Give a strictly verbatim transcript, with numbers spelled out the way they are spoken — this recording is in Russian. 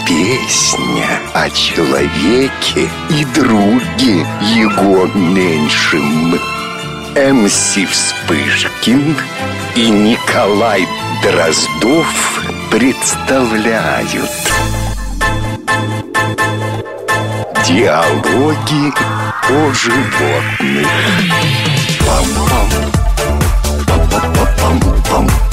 Песня о человеке и друге его меньшем. эм си Вспышкин и Николай Дроздов представляют диалоги о животных. Пам-пам, пам-пам-пам-пам-пам.